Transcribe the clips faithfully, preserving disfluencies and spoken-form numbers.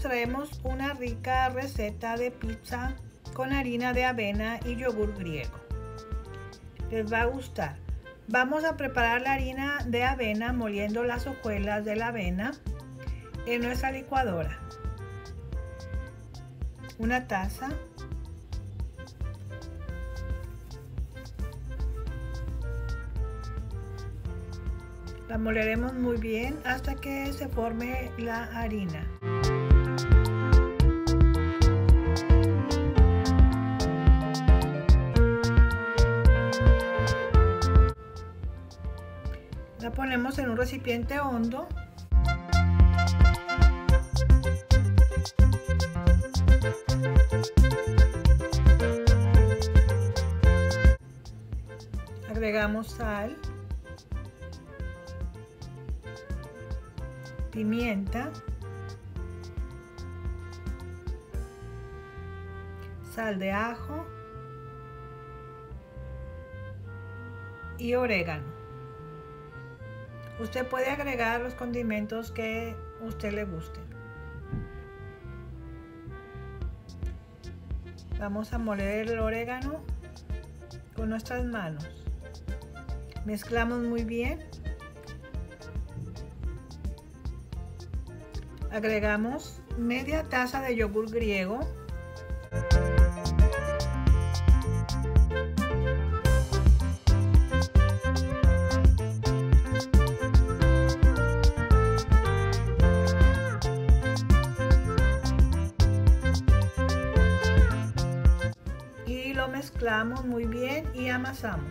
traemos una rica receta de pizza con harina de avena y yogur griego. Les va a gustar. Vamos a preparar la harina de avena moliendo las hojuelas de la avena en nuestra licuadora. Una taza. La moleremos muy bien hasta que se forme la harina. La ponemos en un recipiente hondo. Agregamos sal, pimienta, sal de ajo y orégano. Usted puede agregar los condimentos que a usted le gusten. Vamos a moler el orégano con nuestras manos. Mezclamos muy bien. Agregamos media taza de yogur griego. Y lo mezclamos muy bien y amasamos.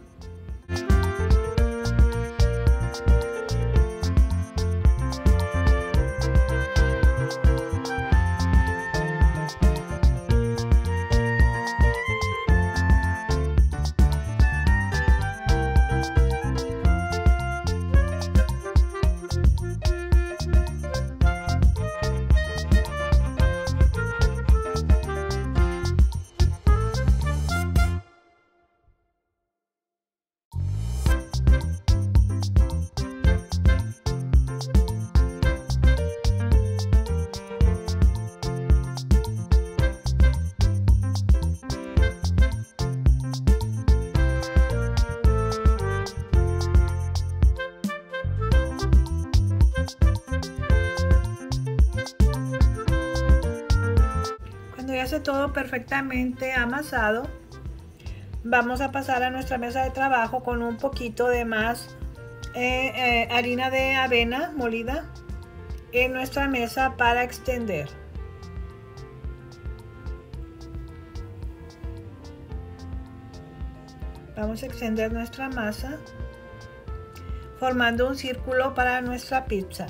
Ya esté todo perfectamente amasado, vamos a pasar a nuestra mesa de trabajo con un poquito de más eh, eh, harina de avena molida en nuestra mesa para extender. Vamos a extender nuestra masa formando un círculo para nuestra pizza.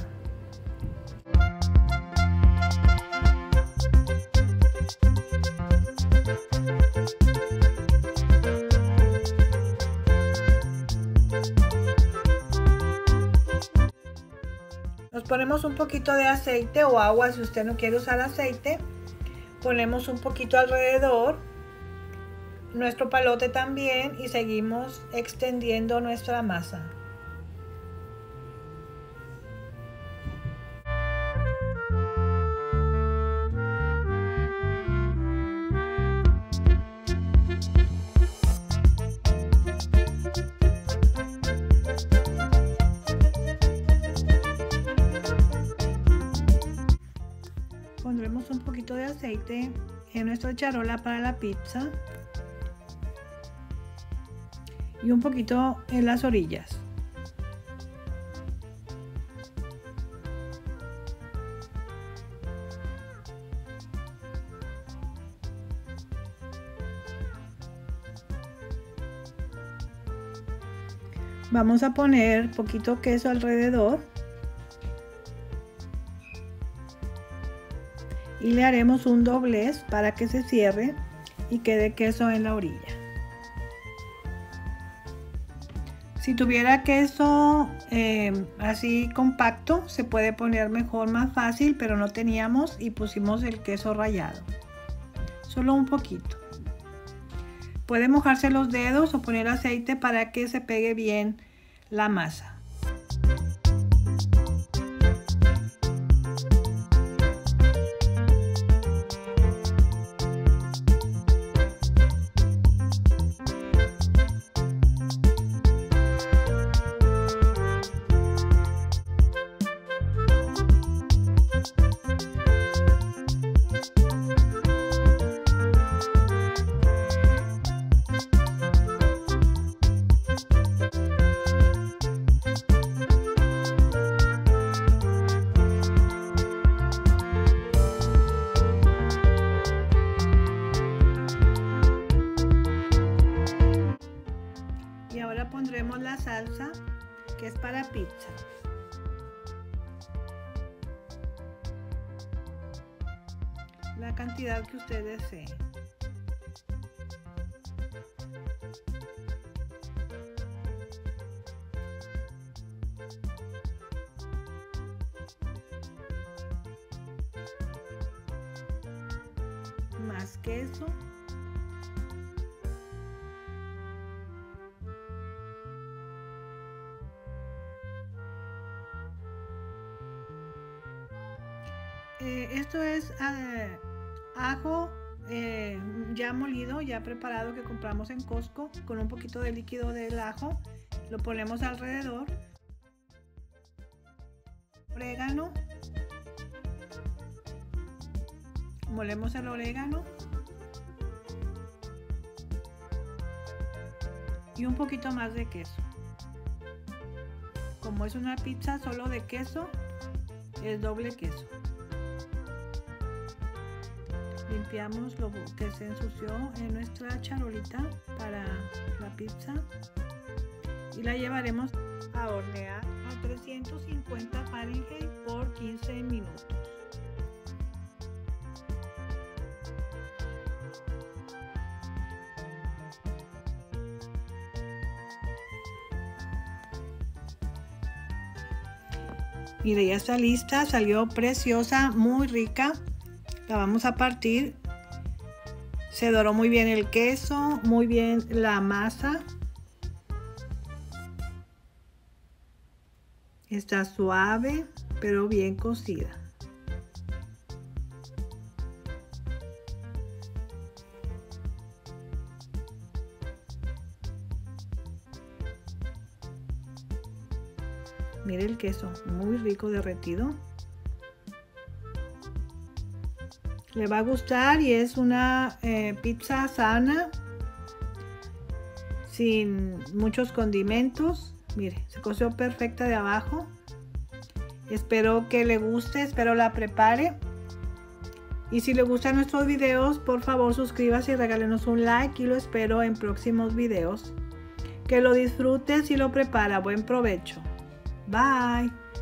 Nos ponemos un poquito de aceite o agua si usted no quiere usar aceite. Ponemos un poquito alrededor, nuestro palote también, y seguimos extendiendo nuestra masa. Pondremos un poquito de aceite en nuestra charola para la pizza y un poquito en las orillas. Vamos a poner poquito queso alrededor. Y le haremos un doblez para que se cierre y quede queso en la orilla. Si tuviera queso eh, así compacto, se puede poner mejor, más fácil, pero no teníamos y pusimos el queso rallado. Solo un poquito. Puede mojarse los dedos o poner aceite para que se pegue bien la masa. Ahora pondremos la salsa, que es para pizza. La cantidad que usted desee. Más queso. Eh, esto es eh, ajo eh, ya molido, ya preparado, que compramos en Costco, con un poquito de líquido del ajo. Lo ponemos alrededor. Orégano. Molemos el orégano. Y un poquito más de queso. Como es una pizza solo de queso, es doble queso. Limpiamos lo que se ensució en nuestra charolita para la pizza y la llevaremos a hornear a trescientos cincuenta Fahrenheit por quince minutos. Mire, ya está lista, salió preciosa, muy rica. La vamos a partir. Se doró muy bien el queso, muy bien la masa. Está suave, pero bien cocida. Mire el queso, muy rico derretido. Le va a gustar y es una eh, pizza sana, sin muchos condimentos. Mire, se coció perfecta de abajo. Espero que le guste, espero la prepare. Y si le gustan nuestros videos, por favor suscríbase y regálenos un like, y lo espero en próximos videos. Que lo disfrute si lo prepara. Buen provecho. Bye.